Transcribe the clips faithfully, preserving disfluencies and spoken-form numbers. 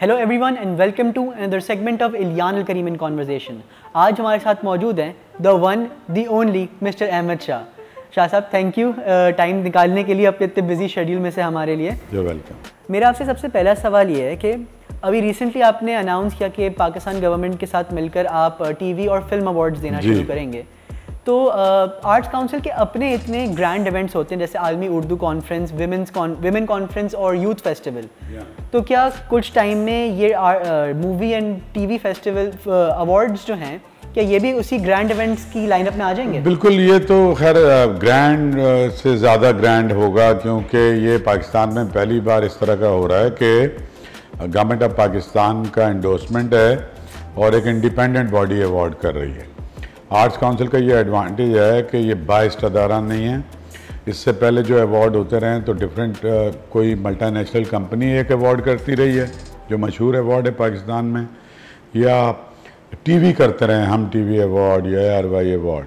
Hello everyone and welcome to another segment of Iliyan Al Karim in conversation. आज हमारे साथ मौजूद हैं the one the only mister Ahmed Shah. Shah साहब, थैंक यू टाइम निकालने के लिए अपने इतने बिजी शेड्यूल में से हमारे लिए। You welcome. मेरा आपसे सबसे पहला सवाल ये है कि अभी रिसेंटली आपने अनाउंस किया कि पाकिस्तान गवर्नमेंट के साथ मिलकर आप टीवी और फिल्म अवार्ड्स देना शुरू करेंगे। तो आर्ट्स uh, काउंसिल के अपने इतने ग्रैंड इवेंट्स होते हैं जैसे आलमी Urdu conference, women's women conference और यूथ फेस्टिवल। yeah. तो क्या कुछ टाइम में ये movie and TV festival awards जो हैं, क्या ये भी उसी ग्रैंड इवेंट्स की लाइनअप में आ जाएंगे? बिल्कुल, ये तो खैर ग्रैंड से ज़्यादा ग्रैंड होगा, क्योंकि ये पाकिस्तान में पहली बार इस तरह का हो रहा है कि गवर्नमेंट ऑफ पाकिस्तान का एंडोर्समेंट है और एक इंडिपेंडेंट बॉडी अवार्ड कर रही है। आर्ट्स काउंसिल का ये एडवांटेज है कि ये बाइस्ड अदारा नहीं है। इससे पहले जो अवार्ड होते रहे तो डिफरेंट कोई मल्टीनेशनल कंपनी एक अवार्ड करती रही है, जो मशहूर अवार्ड है पाकिस्तान में, या टीवी करते रहे, हम टीवी अवार्ड या आर वाई अवार्ड।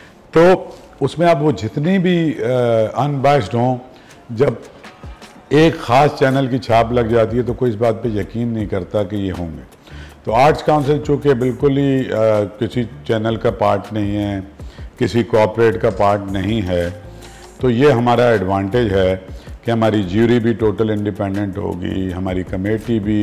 तो उसमें आप वो जितनी भी अनबाइस्ड हों, जब एक ख़ास चैनल की छाप लग जाती है तो कोई इस बात पे यकीन नहीं करता कि ये होंगे। तो आर्ट्स काउंसिल चूँकि बिल्कुल ही आ, किसी चैनल का पार्ट नहीं है, किसी कॉर्पोरेट का पार्ट नहीं है, तो ये हमारा एडवांटेज है कि हमारी ज्यूरी भी टोटल इंडिपेंडेंट होगी, हमारी कमेटी भी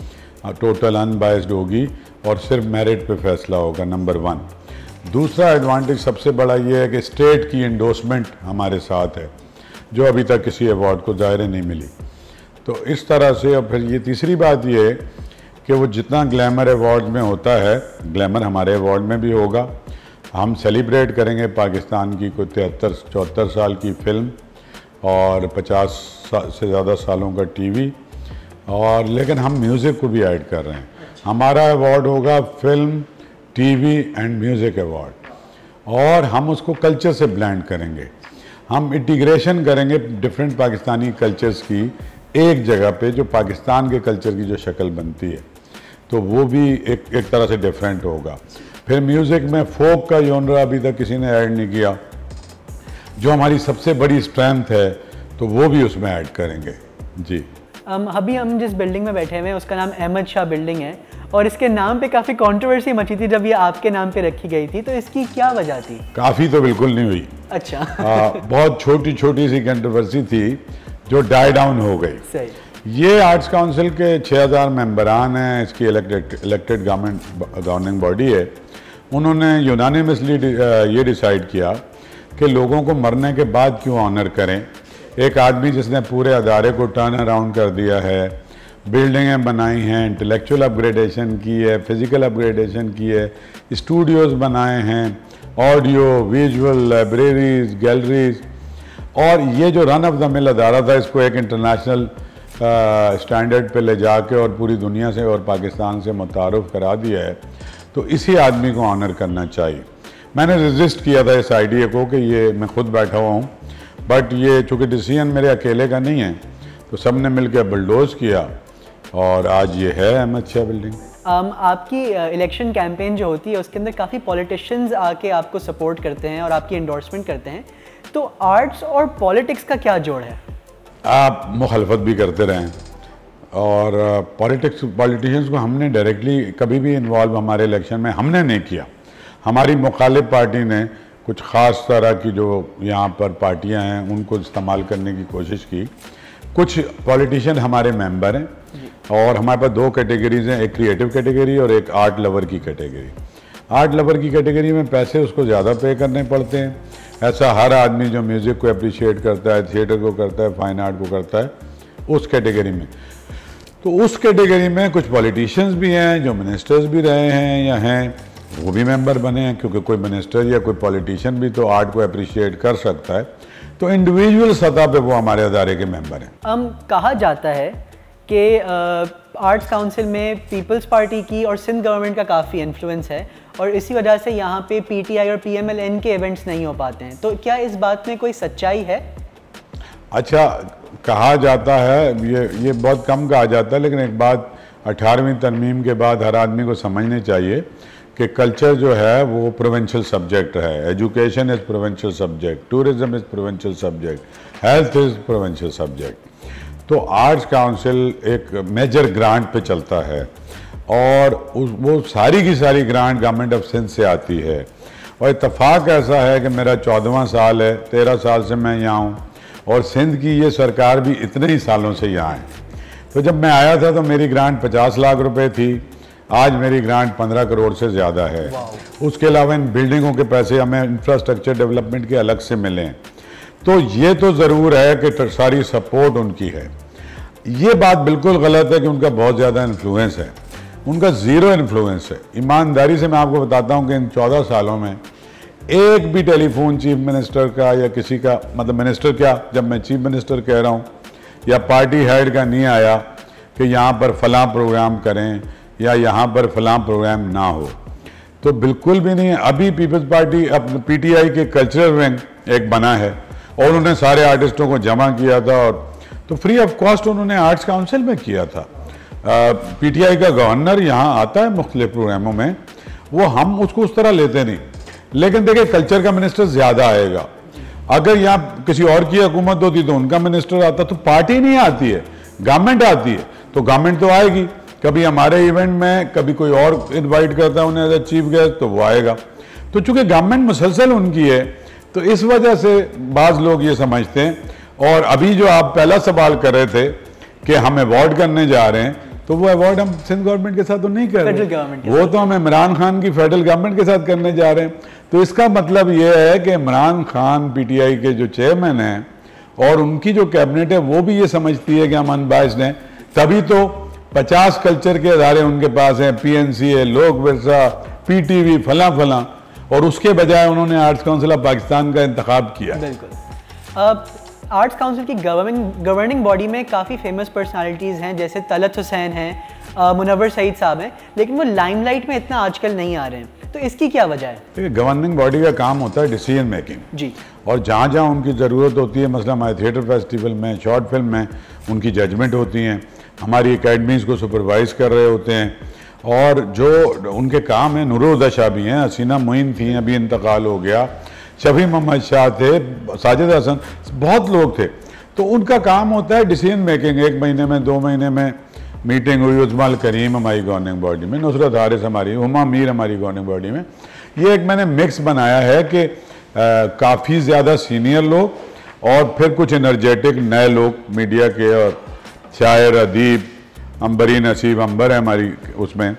टोटल अनबाइस्ड होगी और सिर्फ मेरिट पे फैसला होगा, नंबर वन। दूसरा एडवांटेज सबसे बड़ा ये है कि स्टेट की एंडोर्समेंट हमारे साथ है, जो अभी तक किसी अवार्ड को दायरे नहीं मिली। तो इस तरह से, और फिर ये तीसरी बात ये है कि वो जितना ग्लैमर अवार्ड में होता है, ग्लैमर हमारे अवार्ड में भी होगा। हम सेलिब्रेट करेंगे पाकिस्तान की कोई तिहत्तर चौहत्तर साल की फिल्म और पचास से ज़्यादा सालों का टीवी, और लेकिन हम म्यूज़िक को भी ऐड कर रहे हैं। हमारा अवार्ड होगा film, TV and music award, और हम उसको कल्चर से ब्लेंड करेंगे। हम इंटीग्रेशन करेंगे डिफरेंट पाकिस्तानी कल्चर्स की एक जगह पे, जो पाकिस्तान के कल्चर की जो शक्ल बनती है, तो वो भी एक एक तरह से डिफरेंट होगा। फिर म्यूज़िक में फोक का जॉनरा अभी तक किसी ने ऐड नहीं किया, जो हमारी सबसे बड़ी स्ट्रेंथ है, तो वो भी उसमें ऐड करेंगे। जी um, अभी हम जिस बिल्डिंग में बैठे हुए हैं उसका नाम अहमद शाह बिल्डिंग है, और इसके नाम पे काफ़ी कंट्रोवर्सी मची थी जब ये आपके नाम पे रखी गई थी, तो इसकी क्या वजह थी? काफ़ी तो बिल्कुल नहीं हुई। अच्छा। आ, बहुत छोटी छोटी सी कंट्रोवर्सी थी जो डाई डाउन हो गई। सही। ये आर्ट्स काउंसिल के छः हज़ार मेम्बरान हैं, इसकी elected elected government governing body है। उन्होंने यूनानिमसली ये डिसाइड किया कि लोगों को मरने के बाद क्यों ऑनर करें। एक आदमी जिसने पूरे अदारे को टर्न अराउंड कर दिया है, बिल्डिंगें बनाई हैं, इंटेलेक्चुअल अपग्रेडेशन की है, फिज़िकल अपग्रेडेशन की है, स्टूडियोज़ बनाए हैं, ऑडियो विजुअल, लाइब्रेरीज, गैलरीज, और ये जो रन ऑफ द मिल अदारा था, इसको एक इंटरनेशनल स्टैंडर्ड पे ले जाके और पूरी दुनिया से और पाकिस्तान से मुतारुफ करा दिया है। तो इसी आदमी को ऑनर करना चाहिए। मैंने रजिस्ट किया था इस आइडिया को कि ये मैं खुद बैठा हुआ हूँ, बट ये चूँकि डिसीजन मेरे अकेले का नहीं है, तो सब ने मिल के बुलडोज किया और आज ये है अहमद शाह बिल्डिंग। um, आपकी इलेक्शन uh, कैंपेन जो होती है उसके अंदर काफ़ी पॉलिटिशियंस आके आपको सपोर्ट करते हैं और आपकी एंडोर्समेंट करते हैं, तो आर्ट्स और पॉलिटिक्स का क्या जोड़ है? आप मुखालफत भी करते रहें, और पॉलिटिक्स पॉलिटिशियंस को हमने डायरेक्टली कभी भी इन्वॉल्व हमारे इलेक्शन में हमने नहीं किया। हमारी मुखालिफ पार्टी ने कुछ ख़ास तरह की जो यहाँ पर पार्टियाँ हैं उनको इस्तेमाल करने की कोशिश की। कुछ पॉलिटिशियन हमारे मेंबर हैं, और हमारे पास दो कैटेगरीज हैं, एक क्रिएटिव कैटेगरी और एक आर्ट लवर की कैटेगरी। आर्ट लवर की कैटेगरी में पैसे उसको ज़्यादा पे करने पड़ते हैं। ऐसा हर आदमी जो म्यूज़िक को अप्रिशिएट करता है, थिएटर को करता है, फाइन आर्ट को करता है, उस कैटेगरी में। तो उस कैटेगरी में कुछ पॉलिटिशियंस भी हैं जो मिनिस्टर्स भी रहे हैं या हैं, वो भी मेंबर बने हैं, क्योंकि कोई मिनिस्टर या कोई पॉलिटिशियन भी तो आर्ट को अप्रिशिएट कर सकता है। तो इंडिविजुअल सतह पे वो हमारे अदारे के मेंबर हैं। हम कहा जाता है कि आर्ट्स काउंसिल में पीपल्स पार्टी की और सिंध गवर्नमेंट का काफ़ी इन्फ्लुएंस है, और इसी वजह से यहाँ पे पीटीआई और पीएमएलएन के इवेंट्स नहीं हो पाते हैं, तो क्या इस बात में कोई सच्चाई है? अच्छा, कहा जाता है, ये ये बहुत कम कहा जाता है, लेकिन एक बात अठारहवीं तरमीम के बाद हर आदमी को समझनी चाहिए कि कल्चर जो है वो प्रोविंशियल सब्जेक्ट है। Education is provincial subject, tourism is provincial subject, health is provincial subject. तो आर्ट्स काउंसिल एक मेजर ग्रांट पे चलता है और उस वो सारी की सारी ग्रांट गवर्नमेंट ऑफ सिंध से आती है। और इत्तेफाक ऐसा है कि मेरा चौदहवां साल है, तेरह साल से मैं यहाँ हूँ और सिंध की ये सरकार भी इतने ही सालों से यहाँ है। तो जब मैं आया था तो मेरी ग्रांट पचास लाख रुपए थी, आज मेरी ग्रांट पंद्रह करोड़ से ज़्यादा है। उसके अलावा इन बिल्डिंगों के पैसे हमें इंफ्रास्ट्रक्चर डेवलपमेंट के अलग से मिलें। तो ये तो ज़रूर है कि सारी सपोर्ट उनकी है। ये बात बिल्कुल गलत है कि उनका बहुत ज़्यादा इन्फ्लुएंस है, उनका ज़ीरो इन्फ्लुएंस है। ईमानदारी से मैं आपको बताता हूँ कि इन चौदह सालों में एक भी टेलीफोन चीफ मिनिस्टर का या किसी का, मतलब मिनिस्टर क्या, जब मैं चीफ मिनिस्टर कह रहा हूँ, या पार्टी हेड का नहीं आया कि यहाँ पर फलां प्रोग्राम करें या यहाँ पर फलां प्रोग्राम ना हो। तो बिल्कुल भी नहीं। अभी पीपल्स पार्टी अपने पीटीआई के कल्चरल विंग एक बना है और उन्होंने सारे आर्टिस्टों को जमा किया था और तो फ्री ऑफ कॉस्ट उन्होंने आर्ट्स काउंसिल में किया था। पीटीआई का गवर्नर यहाँ आता है मुख्तलिफ प्रोग्रामों में, वो हम उसको उस तरह लेते नहीं। लेकिन देखिए कल्चर का मिनिस्टर ज़्यादा आएगा। अगर यहाँ किसी और की हुकूमत होती तो उनका मिनिस्टर आता, तो पार्टी नहीं आती है, गवर्नमेंट आती है। तो गवर्नमेंट तो आएगी, कभी हमारे इवेंट में, कभी कोई और इनवाइट करता है उन्हें एज ए चीफ गेस्ट, तो वो आएगा। तो चूंकि गवर्नमेंट मुसलसल उनकी है, तो इस वजह से बाज़ लोग ये समझते हैं। और अभी जो आप पहला सवाल कर रहे थे कि हम अवॉर्ड करने जा रहे हैं, तो वो अवार्ड हम सिंध गवर्नमेंट के साथ तो नहीं कर रहे, वो तो हम इमरान खान की फेडरल गवर्नमेंट के साथ करने जा रहे हैं। तो इसका मतलब ये है कि इमरान खान पीटीआई के जो चेयरमैन हैं और उनकी जो कैबिनेट है वो भी ये समझती है कि हम अनबाइस्ड हैं, तभी तो पचास कल्चर के अदारे उनके पास हैं, पीएनसी है, लोक विरसा, पीटीवी, फला फला, और उसके बजाय उन्होंने आर्ट्स काउंसिल ऑफ पाकिस्तान का इंतखाब किया। बिल्कुल। अब आर्ट्स काउंसिल की गवर्निंग गवर्निंग बॉडी में काफ़ी फेमस पर्सनालिटीज़ हैं, जैसे तलत हुसैन हैं, मुनव्वर सईद साहब हैं, लेकिन वो लाइमलाइट में इतना आजकल नहीं आ रहे हैं। तो इसकी क्या वजह है? देखिए गवर्निंग बॉडी का काम होता है डिसीजन मेकिंग जी, और जहाँ जहाँ उनकी ज़रूरत होती है, मसला हमारे थिएटर फेस्टिवल में, शॉर्ट फिल्म में उनकी जजमेंट होती हैं, हमारी एकेडमीज़ को सुपरवाइज़ कर रहे होते हैं। और जो उनके काम है, नूरुल शाह भी हैं, हसीना मोइन थी, अभी इंतकाल हो गया, शफी मोहम्मद शाह थे, साजिद हसन, बहुत लोग थे। तो उनका काम होता है डिसीजन मेकिंग। एक महीने में, दो महीने में मीटिंग हुई, उजमाल करीम हमारी गवर्निंग बॉडी में, नुसरत हारिस हमारी, हुमा मीर हमारी गवर्निंग बॉडी में। ये एक मैंने मिक्स बनाया है कि काफ़ी ज़्यादा सीनियर लोग और फिर कुछ एनर्जेटिक नए लोग मीडिया के, और शायर, अदीब, अंबरीन नसीब अंबर है हमारी उसमें।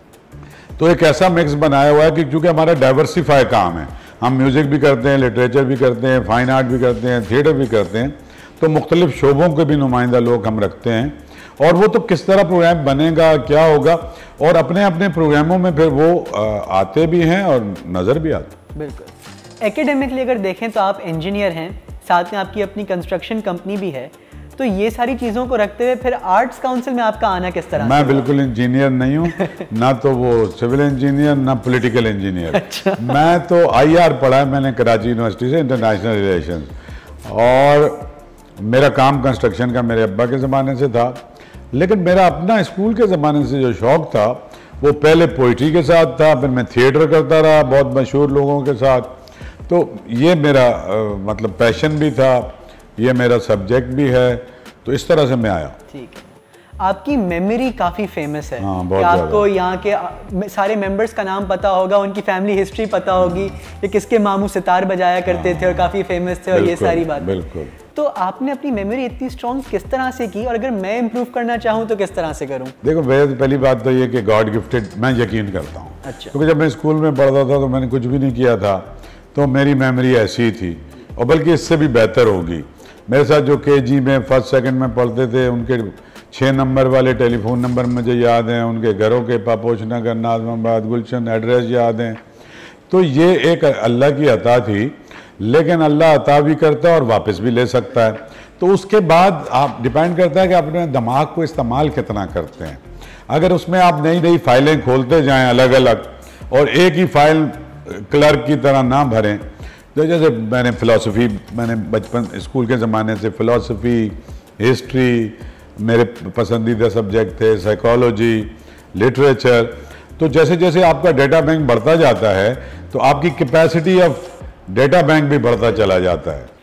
तो एक ऐसा मिक्स बनाया हुआ है कि चूँकि हमारा डाइवर्सिफाई काम है, हम म्यूज़िक भी करते हैं, लिटरेचर भी करते हैं, फाइन आर्ट भी करते हैं, थिएटर भी करते हैं, तो मुख्तलिफ शोबों के भी नुमाइंदा लोग हम रखते हैं। और वो तो किस तरह प्रोग्राम बनेगा, क्या होगा, और अपने अपने प्रोग्रामों में फिर वो आते भी हैं और नज़र भी आते। बिल्कुल। एकेडमिकली अगर देखें तो आप इंजीनियर हैं, साथ में आपकी अपनी कंस्ट्रक्शन कंपनी भी है, तो ये सारी चीज़ों को रखते हुए फिर आर्ट्स काउंसिल में आपका आना किस तरह? मैं बिल्कुल इंजीनियर नहीं हूँ, ना तो वो सिविल इंजीनियर, ना पॉलिटिकल इंजीनियर। अच्छा। मैं तो आई आर पढ़ा है मैंने कराची यूनिवर्सिटी से, इंटरनेशनल रिलेशंस, और मेरा काम कंस्ट्रक्शन का मेरे अब्बा के ज़माने से था। लेकिन मेरा अपना स्कूल के ज़माने से जो शौक़ था वो पहले पोइट्री के साथ था, फिर मैं थिएटर करता रहा बहुत मशहूर लोगों के साथ। तो ये मेरा आ, मतलब पैशन भी था, ये मेरा सब्जेक्ट भी है, तो इस तरह से मैं आया। ठीक है। आपकी मेमोरी काफ़ी फेमस है। हाँ, कि आपको यहाँ के सारे मेंबर्स का नाम पता होगा, उनकी फैमिली हिस्ट्री पता होगी, ये किसके मामू सितार बजाया करते थे और काफ़ी फेमस थे, और ये सारी बात। बिल्कुल। तो आपने अपनी मेमोरी इतनी स्ट्रॉन्ग किस तरह से की, और अगर मैं इम्प्रूव करना चाहूँ तो किस तरह से करूँ? देखो मेरे पहली बात तो ये कि गॉड गिफ्टेड मैं यकीन करता हूँ। अच्छा। क्योंकि जब मैं स्कूल में पढ़ता था तो मैंने कुछ भी नहीं किया था, तो मेरी मेमोरी ऐसी ही थी, और बल्कि इससे भी बेहतर होगी। मेरे साथ जो के जी में फर्स्ट सेकंड में पढ़ते थे, उनके छः नंबर वाले टेलीफोन नंबर मुझे याद हैं, उनके घरों के पापोश नगर, नाज़माबाद, गुलशन एड्रेस याद हैं। तो ये एक अल्लाह की अता थी, लेकिन अल्लाह अता भी करता है और वापस भी ले सकता है। तो उसके बाद आप डिपेंड करता है कि आप अपने दिमाग को इस्तेमाल कितना करते हैं। अगर उसमें आप नई नई फाइलें खोलते जाएं अलग अलग, और एक ही फाइल क्लर्क की तरह ना भरें, तो जैसे मैंने फ़िलासफ़ी, मैंने बचपन स्कूल के ज़माने से फ़िलासफ़ी, हिस्ट्री मेरे पसंदीदा सब्जेक्ट थे, साइकोलॉजी, लिटरेचर। तो जैसे जैसे आपका डेटा बैंक बढ़ता जाता है तो आपकी कैपेसिटी ऑफ डेटा बैंक भी बढ़ता चला जाता है।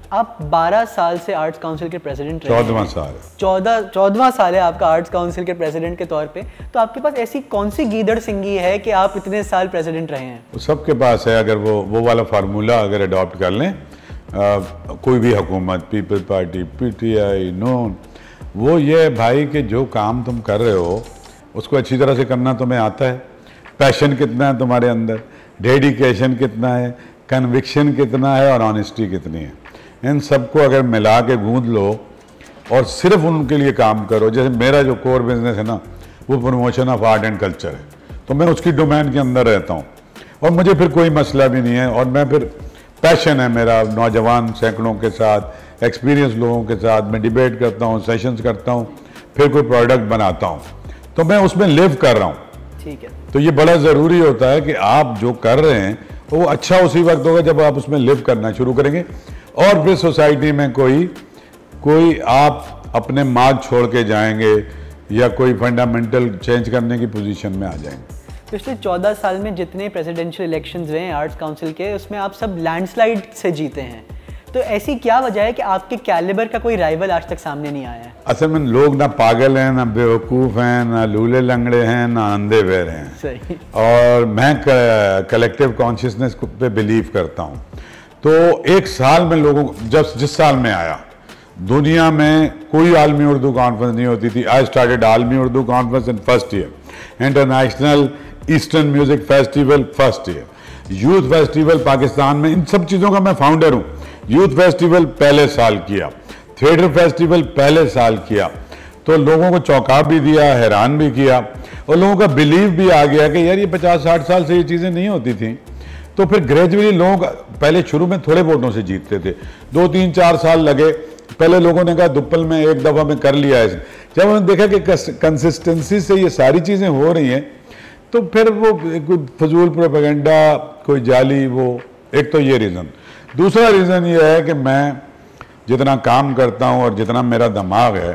आप बारह साल से आर्ट्स काउंसिल के प्रेसिडेंट रहे हैं। चौदहवां साल चौदह चौदहवां साल है आपका आर्ट्स काउंसिल के प्रेसिडेंट के तौर पे। तो आपके पास ऐसी कौन सी गीदड़ सिंगी है कि आप इतने साल प्रेसिडेंट रहे हैं? वो सबके पास है। अगर वो वो वाला फार्मूला अगर अडॉप्ट कर लें, आ, कोई भी हुकूमत, पीपल पार्टी, पीटीआई, नून, वो ये भाई कि जो काम तुम कर रहे हो उसको अच्छी तरह से करना तुम्हें आता है, पैशन कितना है तुम्हारे अंदर, डेडिकेशन कितना है, कन्विक्शन कितना है और ऑनेस्टी कितनी है, इन सबको अगर मिला के गूंद लो और सिर्फ उनके लिए काम करो। जैसे मेरा जो कोर बिजनेस है ना, वो promotion of art and culture है, तो मैं उसकी डोमेन के अंदर रहता हूँ और मुझे फिर कोई मसला भी नहीं है। और मैं फिर पैशन है मेरा, नौजवान सैकड़ों के साथ, एक्सपीरियंस लोगों के साथ मैं डिबेट करता हूँ, सेशंस करता हूँ, फिर कोई प्रोडक्ट बनाता हूँ, तो मैं उसमें लिव कर रहा हूँ। ठीक है। तो ये बड़ा ज़रूरी होता है कि आप जो कर रहे हैं वो अच्छा उसी वक्त होगा जब आप उसमें लिव करना शुरू करेंगे और फिर सोसाइटी में कोई कोई आप अपने मार्ग छोड़ के जाएंगे या कोई फंडामेंटल चेंज करने की पोजीशन में आ जाएंगे। पिछले चौदह साल में जितने प्रेसिडेंशियल इलेक्शंस हुए हैं आर्ट्स काउंसिल के, उसमें आप सब लैंडस्लाइड से जीते हैं। तो ऐसी क्या वजह है कि आपके कैलिबर का कोई राइवल आज तक सामने नहीं आया है? असल में लोग ना पागल हैं, ना बेवकूफ़ हैं, ना लूले लंगड़े हैं, ना अंधे बहरे हैं। सही। और मैं कलेक्टिव कॉन्शियसनेस पे बिलीव करता हूँ। तो एक साल में लोगों जब जिस साल में आया, दुनिया में कोई आलमी उर्दू कॉन्फ्रेंस नहीं होती थी। आई स्टार्टेड आलमी Urdu conference in first year, international eastern music festival first year, youth festival Pakistan में, इन सब चीज़ों का मैं फाउंडर हूँ। यूथ फेस्टिवल पहले साल किया, थिएटर फेस्टिवल पहले साल किया, तो लोगों को चौंका भी दिया, हैरान भी किया और लोगों का बिलीव भी आ गया कि यार ये पचास साठ साल से ये चीज़ें नहीं होती थी। तो फिर ग्रेजुअली लोग पहले शुरू में थोड़े वोटों से जीतते थे, दो तीन चार साल लगे। पहले लोगों ने कहा दुप्पल में एक दफ़ा में कर लिया है। जब उन्होंने देखा कि कंसिस्टेंसी से ये सारी चीज़ें हो रही हैं, तो फिर वो कोई फजूल प्रोपेगेंडा, कोई जाली, वो एक तो ये रीज़न। दूसरा रीज़न ये है कि मैं जितना काम करता हूँ और जितना मेरा दिमाग है,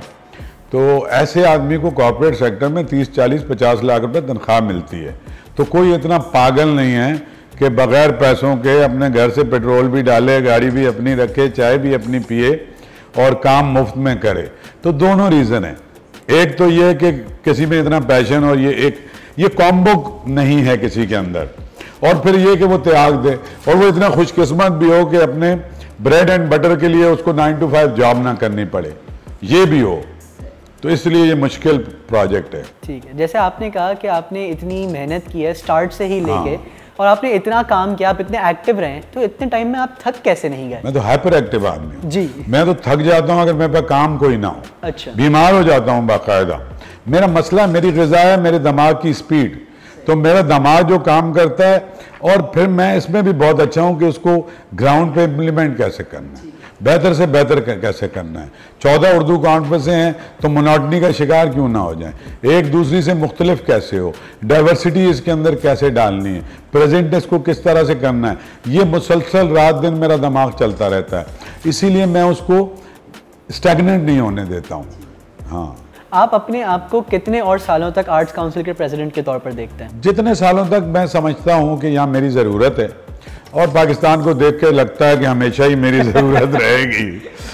तो ऐसे आदमी को कॉर्पोरेट सेक्टर में तीस चालीस पचास लाख रुपए तनख्वाह मिलती है। तो कोई इतना पागल नहीं है कि बग़ैर पैसों के अपने घर से पेट्रोल भी डाले, गाड़ी भी अपनी रखे, चाय भी अपनी पिए और काम मुफ्त में करे। तो दोनों रीज़न है। एक तो ये कि किसी में इतना पैशन और ये एक ये कॉम्बो नहीं है किसी के अंदर, और फिर ये कि वो त्याग दे और वो इतना खुशकिस्मत भी हो कि अपने ब्रेड एंड बटर के लिए उसको नाइन टू फाइव जॉब ना करनी पड़े, ये भी हो। तो इसलिए ये मुश्किल प्रोजेक्ट है। ठीक है। जैसे आपने कहा कि आपने इतनी मेहनत की है स्टार्ट से ही लेके, हाँ। और आपने इतना काम किया, आप इतने एक्टिव रहे, तो इतने टाइम में आप थक कैसे नहीं गए? मैं तो हाइपर एक्टिव आदमी हूँ जी। मैं तो थक जाता हूँ अगर मेरे पास काम कोई ना हो। अच्छा। बीमार हो जाता हूँ बाकायदा। मेरा मसला मेरी ग़िज़ा है, मेरे दिमाग की स्पीड। तो मेरा दिमाग जो काम करता है, और फिर मैं इसमें भी बहुत अच्छा हूँ कि उसको ग्राउंड पे इम्प्लीमेंट कैसे करना है, बेहतर से बेहतर कैसे करना है। चौदह उर्दू कॉन्फ्रेंसें हैं तो मोनोटनी का शिकार क्यों ना हो जाए, एक दूसरी से मुख्तलिफ कैसे हो, डाइवर्सिटी इसके अंदर कैसे डालनी है, प्रेजेंटनेस को किस तरह से करना है, ये मुसलसल रात दिन मेरा दिमाग चलता रहता है। इसीलिए मैं उसको स्टैग्नेंट नहीं होने देता हूँ। हाँ। आप अपने आप को कितने और सालों तक आर्ट्स काउंसिल के प्रेसिडेंट के तौर पर देखते हैं? जितने सालों तक मैं समझता हूँ कि यहाँ मेरी ज़रूरत है, और पाकिस्तान को देख के लगता है कि हमेशा ही मेरी ज़रूरत रहेगी।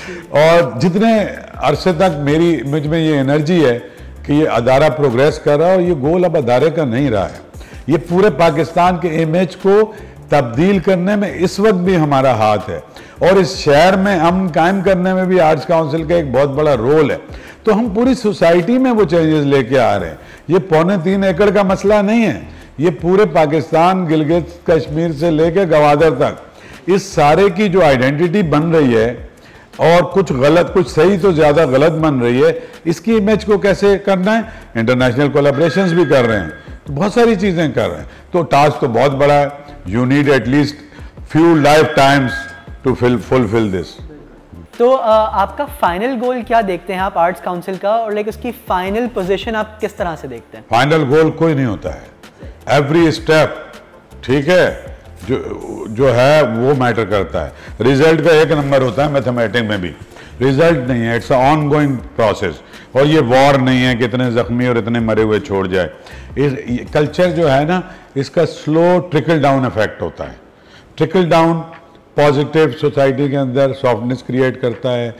और जितने अरसे तक मेरी मुझ में ये एनर्जी है कि ये अदारा प्रोग्रेस कर रहा है, और ये गोल अब अदारे का नहीं रहा है, ये पूरे पाकिस्तान के इमेज को तब्दील करने में इस वक्त भी हमारा हाथ है, और इस शहर में अमन कायम करने में भी आर्ट्स काउंसिल का एक बहुत बड़ा रोल है। तो हम पूरी सोसाइटी में वो चेंजेस लेके आ रहे हैं। ये पौने तीन एकड़ का मसला नहीं है, ये पूरे पाकिस्तान, गिलगित कश्मीर से लेकर गवादर तक, इस सारे की जो आइडेंटिटी बन रही है, और कुछ गलत कुछ सही तो ज़्यादा गलत बन रही है, इसकी इमेज को कैसे करना है। इंटरनेशनल कोलैबोरेशंस भी कर रहे हैं, तो बहुत सारी चीज़ें कर रहे हैं। तो टास्क तो बहुत बड़ा है। You need at least few lifetimes to fulfil this. तो आ, आपका फाइनल गोल क्या देखते हैं आप आर्ट्स काउंसिल का, और लाइक उसकी फाइनल पोजीशन आप किस तरह से देखते हैं? फाइनल गोल कोई नहीं होता है, एवरी स्टेप, ठीक है, जो जो है वो मैटर करता है। रिजल्ट का एक नंबर होता है मैथमेटिक्स में भी, रिजल्ट नहीं है, it's a ongoing process. और ये वॉर नहीं है कि इतने जख्मी और इतने मरे हुए छोड़ जाए। इस कल्चर जो है ना, इसका स्लो ट्रिकल डाउन इफेक्ट होता है। ट्रिकल डाउन पॉजिटिव सोसाइटी के अंदर सॉफ्टनेस क्रिएट करता है,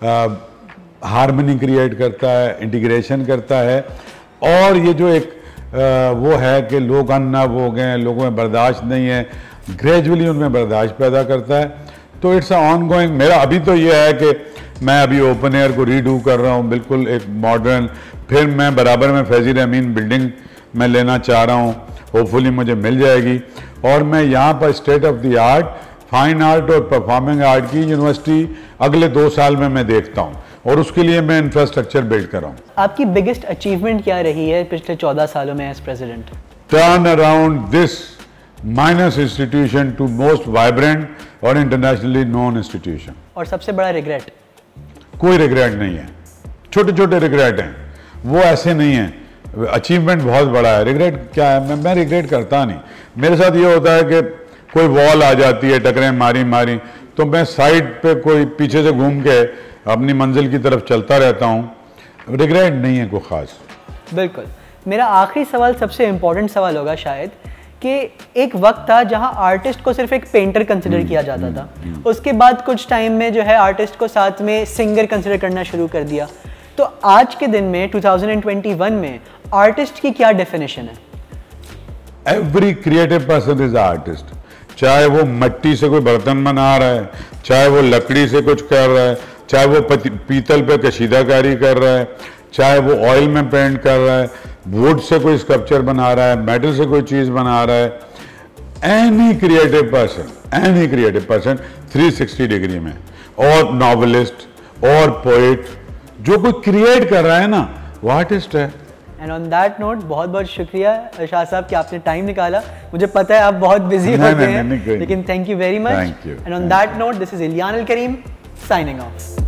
हार्मनी क्रिएट करता है, इंटीग्रेशन करता है। और ये जो एक आ, वो है कि लोग अनब हो गए हैं, लोगों में बर्दाश्त नहीं है, ग्रेजुअली उनमें बर्दाश्त पैदा करता है। तो इट्स ऑन गोइंग। मेरा अभी तो ये है कि मैं अभी ओपन एयर को रीडू कर रहा हूँ, बिल्कुल एक मॉडर्न। फिर मैं बराबर में फैज़ल अमीन बिल्डिंग में लेना चाह रहा हूँ, होपफुली मुझे मिल जाएगी। और मैं यहाँ पर state of the art fine art और परफॉर्मिंग आर्ट की यूनिवर्सिटी अगले दो साल में मैं देखता हूँ, और उसके लिए मैं इंफ्रास्ट्रक्चर बिल्ड कर रहा हूँ। आपकी बिगेस्ट अचीवमेंट क्या रही है पिछले चौदह सालों में as president? Turn around this minus institution to most vibrant और इंटरनेशनली नोन इंस्टीट्यूशन। और सबसे बड़ा रिग्रेट? कोई रिग्रेट नहीं है, छोटे छोटे रिग्रेट हैं, वो ऐसे नहीं है। अचीवमेंट बहुत बड़ा है, रिग्रेट क्या है? मैं मैं रिग्रेट करता नहीं। मेरे साथ ये होता है कि कोई वॉल आ जाती है, टकरें मारी मारी, तो मैं साइड पे कोई पीछे से घूम के अपनी मंजिल की तरफ चलता रहता हूँ। रिग्रेट नहीं है कोई ख़ास। बिल्कुल। मेरा आखिरी सवाल सबसे इम्पोर्टेंट सवाल होगा शायद, कि एक वक्त था जहां आर्टिस्ट को सिर्फ एक पेंटर कंसिडर किया जाता था, उसके बाद कुछ टाइम में जो है आर्टिस्ट को साथ में सिंगर कंसिडर करना शुरू कर दिया। तो आज के दिन में टू थाउजेंड ट्वेंटी वन में आर्टिस्ट की क्या डेफिनेशन है? Every creative person is artist. चाहे वो मिट्टी से कोई बर्तन बना रहा है, चाहे वो लकड़ी से कुछ कर रहा है, चाहे वो पीतल पे कशीदाकारी कर रहा है, चाहे वो ऑयल में पेंट कर रहा है, वुड से कोई स्कल्पचर बना रहा है, मेटल से कोई चीज़ बना रहा है। Any creative person, any creative person three sixty degree में, और नॉवेलिस्ट और पोइट, जो कोई क्रिएट कर रहा है ना, वो आर्टिस्ट है। एंड ऑन दैट नोट बहुत बहुत शुक्रिया शाह साहब कि आपने टाइम निकाला। मुझे पता है आप बहुत बिजी होते हैं, लेकिन thank you very much. And on that note, this is Ilian Al Karim signing of.